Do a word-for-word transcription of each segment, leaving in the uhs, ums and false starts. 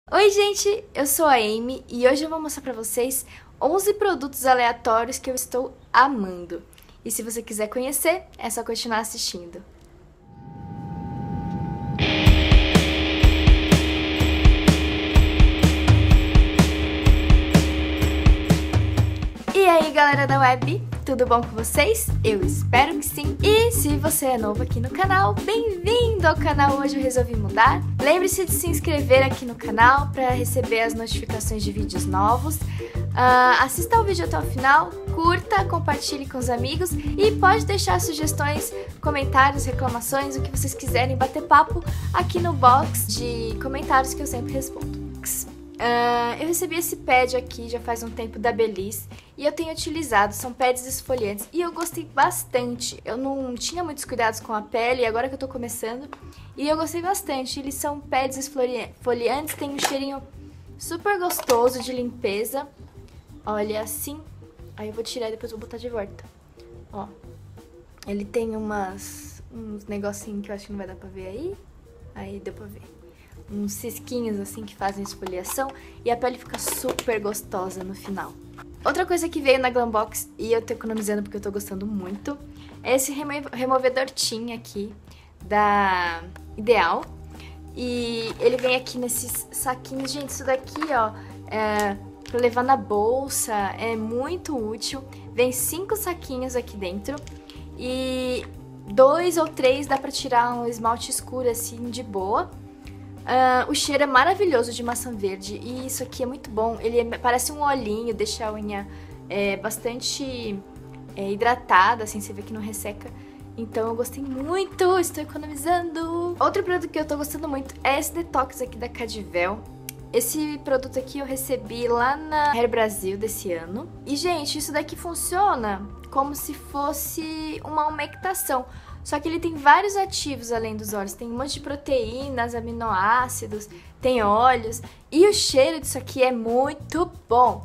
Oi gente, eu sou a Amy e hoje eu vou mostrar pra vocês onze produtos aleatórios que eu estou amando. E se você quiser conhecer, é só continuar assistindo. E aí galera da web, tudo bom com vocês? Eu espero que sim! E se você é novo aqui no canal, bem-vindo ao canal! Hoje eu resolvi mudar. Lembre-se de se inscrever aqui no canal para receber as notificações de vídeos novos. Uh, assista o vídeo até o final, curta, compartilhe com os amigos e pode deixar sugestões, comentários, reclamações, o que vocês quiserem bater papo aqui no box de comentários que eu sempre respondo. Uh, eu recebi esse pad aqui já faz um tempo da Belize e eu tenho utilizado, são pads esfoliantes e eu gostei bastante. Eu não tinha muitos cuidados com a pele, agora que eu tô começando, e eu gostei bastante. Eles são pads esfoliantes, tem um cheirinho super gostoso de limpeza. Olha assim, aí eu vou tirar e depois vou botar de volta. Ó, ele tem umas, uns negocinhos que eu acho que não vai dar pra ver aí, aí deu pra ver. Uns cisquinhos assim que fazem esfoliação e a pele fica super gostosa no final. Outra coisa que veio na Glambox e eu tô economizando porque eu tô gostando muito é esse remo removedor Team aqui da Ideal. E ele vem aqui nesses saquinhos. Gente, isso daqui, ó, é pra levar na bolsa, é muito útil. Vem cinco saquinhos aqui dentro e dois ou três dá pra tirar um esmalte escuro assim de boa. Uh, o cheiro é maravilhoso de maçã verde e isso aqui é muito bom. Ele é, parece um olhinho, deixa a unha é, bastante é, hidratada, assim, você vê que não resseca. Então eu gostei muito, estou economizando. Outro produto que eu tô gostando muito é esse detox aqui da Cadivel. Esse produto aqui eu recebi lá na Hair Brasil desse ano. E, gente, isso daqui funciona como se fosse uma umectação. Só que ele tem vários ativos além dos óleos. Tem um monte de proteínas, aminoácidos, tem óleos. E o cheiro disso aqui é muito bom.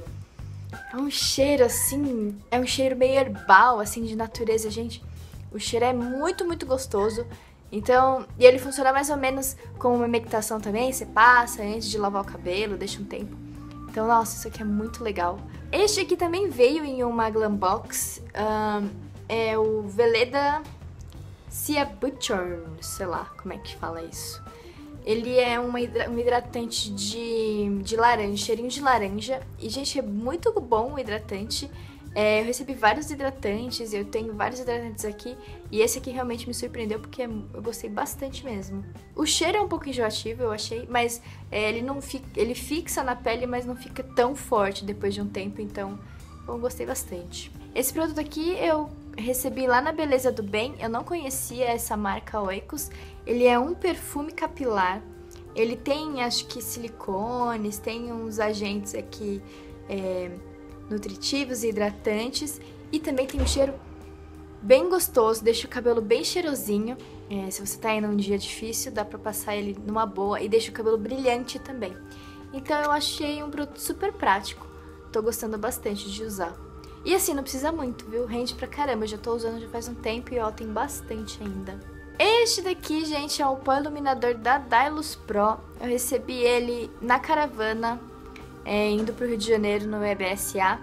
É um cheiro assim, é um cheiro meio herbal, assim, de natureza, gente. O cheiro é muito, muito gostoso. Então, e ele funciona mais ou menos como uma umectação também. Você passa antes de lavar o cabelo, deixa um tempo. Então, nossa, isso aqui é muito legal. Este aqui também veio em uma Glambox. Um, é o Veleda Cia Butchern, sei lá como é que fala isso. Ele é uma hidra um hidratante de, de laranja, cheirinho de laranja. E, gente, é muito bom o hidratante. É, eu recebi vários hidratantes, eu tenho vários hidratantes aqui. E esse aqui realmente me surpreendeu porque eu gostei bastante mesmo. O cheiro é um pouco enjoativo, eu achei, mas é, ele, não fica, ele fixa na pele, mas não fica tão forte depois de um tempo. Então, eu gostei bastante. Esse produto aqui eu recebi lá na Beleza do Bem, eu não conhecia essa marca Oikos. Ele é um perfume capilar, ele tem acho que silicones, tem uns agentes aqui é, nutritivos e hidratantes e também tem um cheiro bem gostoso, deixa o cabelo bem cheirosinho. É, se você tá indo num dia difícil, dá pra passar ele numa boa e deixa o cabelo brilhante também. Então eu achei um produto super prático, tô gostando bastante de usar. E assim, não precisa muito, viu? Rende pra caramba, eu já tô usando já faz um tempo e ó, tem bastante ainda. Este daqui, gente, é o pó iluminador da Dylos Pro. Eu recebi ele na caravana, é, indo pro Rio de Janeiro no E B S A.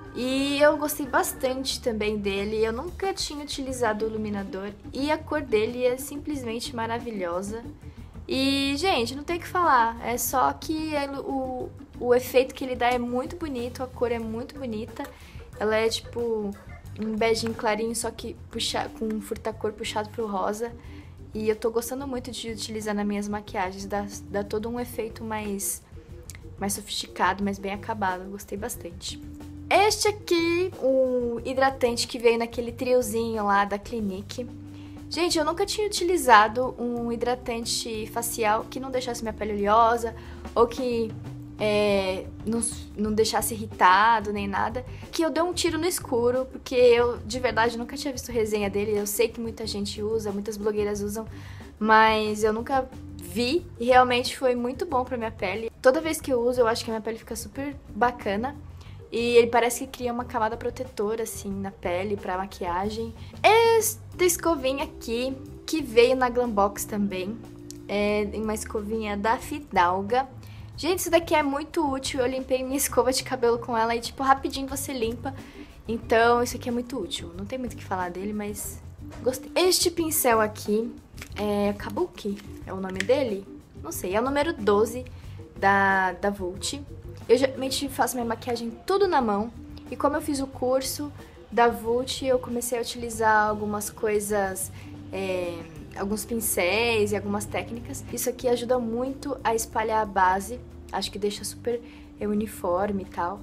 E eu gostei bastante também dele, eu nunca tinha utilizado o iluminador e a cor dele é simplesmente maravilhosa. E, gente, não tem o que falar, é só que o, o efeito que ele dá é muito bonito, a cor é muito bonita. Ela é tipo um beijinho clarinho, só que puxa, com um furtacor puxado pro rosa. E eu tô gostando muito de utilizar nas minhas maquiagens, dá, dá todo um efeito mais, mais sofisticado, mais bem acabado, eu gostei bastante. Este aqui, um hidratante que veio naquele triozinho lá da Clinique. Gente, eu nunca tinha utilizado um hidratante facial que não deixasse minha pele oleosa ou que é, não, não deixasse irritado nem nada. Que eu dei um tiro no escuro, porque eu de verdade nunca tinha visto resenha dele. Eu sei que muita gente usa, muitas blogueiras usam, mas eu nunca vi e realmente foi muito bom pra minha pele. Toda vez que eu uso, eu acho que a minha pele fica super bacana. E ele parece que cria uma camada protetora, assim, na pele, pra maquiagem. Esta escovinha aqui, que veio na Glambox também, é uma escovinha da Fidalga. Gente, isso daqui é muito útil. Eu limpei minha escova de cabelo com ela e, tipo, rapidinho você limpa. Então, isso aqui é muito útil. Não tem muito o que falar dele, mas gostei. Este pincel aqui é Kabuki, é o nome dele? Não sei, é o número doze da, da Vult. Eu geralmente faço minha maquiagem tudo na mão. E como eu fiz o curso da Vult, eu comecei a utilizar algumas coisas... É, alguns pincéis e algumas técnicas. Isso aqui ajuda muito a espalhar a base. Acho que deixa super é, uniforme e tal.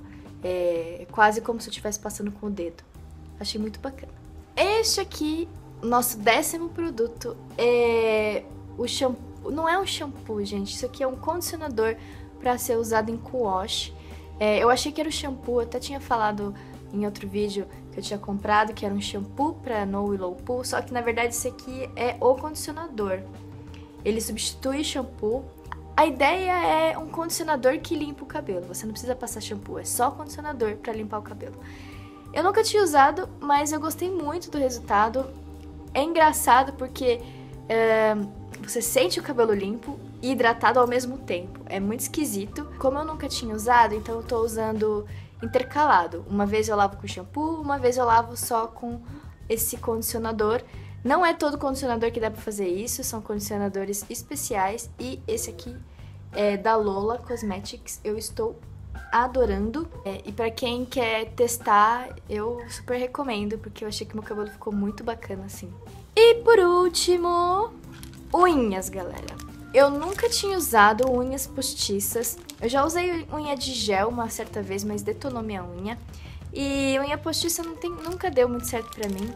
É quase como se eu estivesse passando com o dedo. Achei muito bacana. Este aqui, nosso décimo produto, é o shampoo. Não é um shampoo, gente. Isso aqui é um condicionador para ser usado em co-wash. É, eu achei que era o shampoo, eu até tinha falado em outro vídeo que eu tinha comprado, que era um shampoo para no e low poo, só que na verdade esse aqui é o condicionador. Ele substitui shampoo. A ideia é um condicionador que limpa o cabelo, você não precisa passar shampoo, é só condicionador para limpar o cabelo. Eu nunca tinha usado, mas eu gostei muito do resultado. É engraçado porque é, você sente o cabelo limpo e hidratado ao mesmo tempo, é muito esquisito. Como eu nunca tinha usado, então eu tô usando intercalado. Uma vez eu lavo com shampoo, uma vez eu lavo só com esse condicionador. Não é todo condicionador que dá pra fazer isso, são condicionadores especiais. E esse aqui é da Lola Cosmetics, eu estou adorando. É, e pra quem quer testar, eu super recomendo, porque eu achei que meu cabelo ficou muito bacana assim. E por último, unhas, galera. Eu nunca tinha usado unhas postiças. Eu já usei unha de gel uma certa vez, mas detonou minha unha. E unha postiça não tem, nunca deu muito certo pra mim.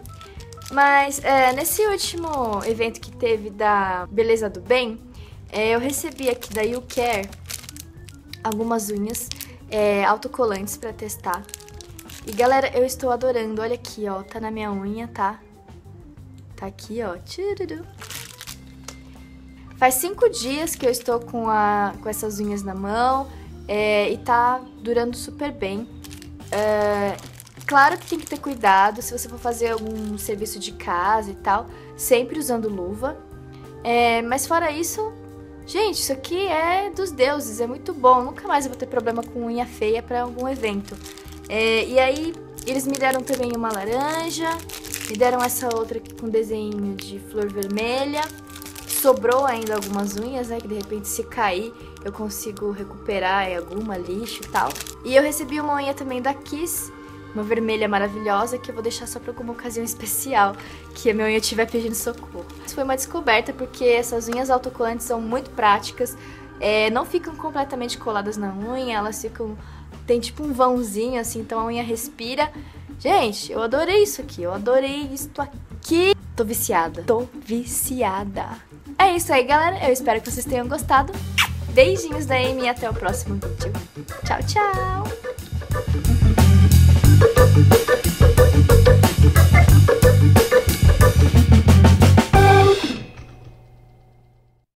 Mas é, nesse último evento que teve da Beleza do Bem, é, eu recebi aqui da You Care algumas unhas é, autocolantes pra testar. E galera, eu estou adorando. Olha aqui, ó, tá na minha unha, tá? Tá aqui, ó. Tchururu. Faz cinco dias que eu estou com, a, com essas unhas na mão é, e tá durando super bem. É, claro que tem que ter cuidado se você for fazer algum serviço de casa e tal, sempre usando luva. É, mas fora isso, gente, isso aqui é dos deuses, é muito bom. Nunca mais eu vou ter problema com unha feia para algum evento. É, e aí, eles me deram também uma laranja, me deram essa outra aqui com desenho de flor vermelha. Sobrou ainda algumas unhas, né, que de repente se cair eu consigo recuperar alguma, lixo e tal. E eu recebi uma unha também da Kiss, uma vermelha maravilhosa, que eu vou deixar só pra alguma ocasião especial, que a minha unha estiver pedindo socorro. Isso foi uma descoberta, porque essas unhas autocolantes são muito práticas, é, não ficam completamente coladas na unha, elas ficam... tem tipo um vãozinho assim, então a unha respira. Gente, eu adorei isso aqui, eu adorei isso aqui. Tô viciada, tô viciada. É isso aí, galera. Eu espero que vocês tenham gostado. Beijinhos da Amy e até o próximo vídeo. Tchau, tchau!